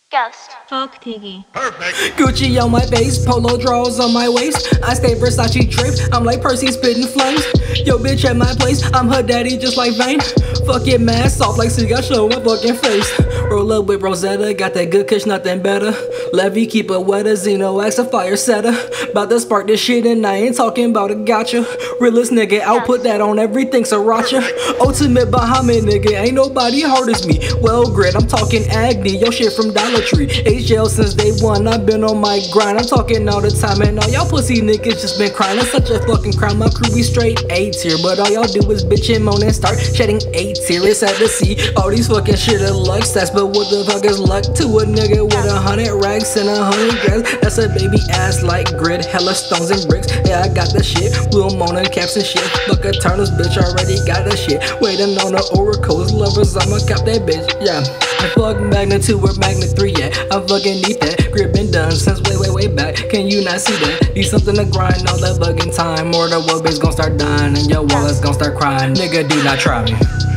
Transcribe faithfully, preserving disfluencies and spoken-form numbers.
Ghost. Fuck Tiggy. Perfect. Gucci on my face, polo drawers on my waist. I stay Versace drip, I'm like Percy spitting flames. Yo bitch at my place, I'm her daddy just like Vane. Fucking mad soft like see I show my fucking face. Roll up with Rosetta, got that good kush, nothing better. Levy keep it wetter, Xeno axe a fire setter. About to spark this shit and I ain't talking about a gotcha. Realest nigga, I'll put that on everything sriracha. Ultimate Bahamut nigga, ain't nobody hard as me. Well grit, I'm talking Agni, yo shit from Dollar Tree. H L since day one, I've been on my grind. I'm talking all the time and all y'all pussy niggas just been crying. It's such a fucking crime, my crew be straight A tier. But all y'all do is bitch and moan and start shedding A tier. It's sad to see all these fucking shit of luck stats, but what the fuck is luck to a nigga with a hundred racks and a hundred grams? That's a baby ass like grid, hella stones and bricks. Yeah, I got the shit, Will Mona caps and shit. Fuck a Turtles, bitch, already got the shit. Waiting on the oracles, lovers, I'ma cop that bitch, yeah. I fuck Magna two or Magna three, yeah. I fucking need that. Grip been done since way, way, way back. Can you not see that? Need something to grind all that fucking time, or the world bitch gon' start dying and your wallet's gon' start crying. Nigga, do not try me.